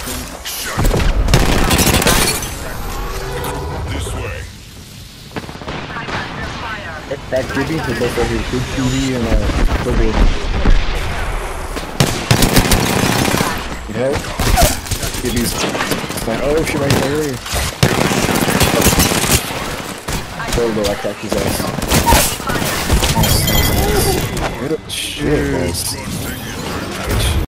This way. That Gibby to both over here. Good QV and Toby. Yeah. Gibby's like, oh shit, right here. Totally, I cracked his ass. Nice. Good shit, boys.